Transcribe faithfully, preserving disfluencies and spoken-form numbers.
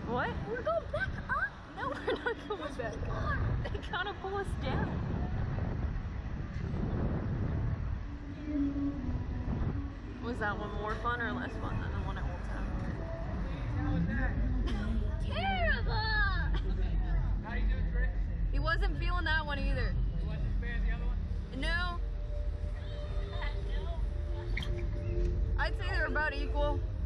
What? We're going back up. No, we're not going back up. They kind of pull us down. Was that one more fun or less fun than the one at Old Town? Terrible! How you doing, Rick? He wasn't feeling that one either. You wasn't as bad as the other one? No. I'd say they're about equal.